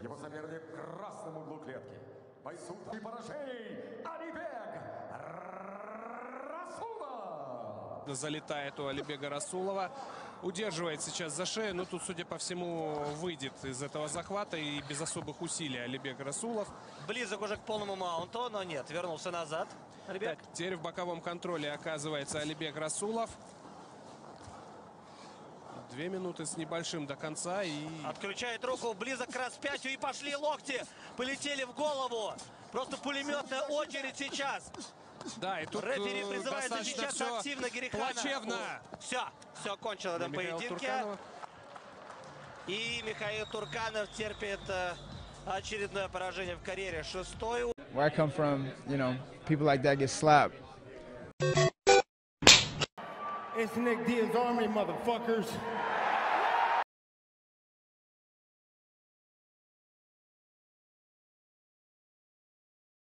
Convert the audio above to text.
Его соперник в красном углу клетки. Бойцу и поражений Алибег Расулов. Залетает у Алибега Расулова. Удерживает сейчас за шею, но тут, судя по всему, выйдет из этого захвата и без особых усилий Алибег Расулов. Близок уже к полному маунту, но нет, вернулся назад. Алибег. Так, теперь в боковом контроле оказывается Алибег Расулов. 2 минуты с небольшим до конца и... Отключает руку, близок к распятию, и пошли локти. Полетели в голову. Просто пулеметная очередь сейчас. Да, и тут рефери призывает защищаться активно Герихана. Плачевно. Все кончило в этом поединке. И Михаил Турканов терпит очередное поражение в карьере. 6-й. Where I come from, you know, people like that get slapped. It's Nick Diaz Army, motherfuckers.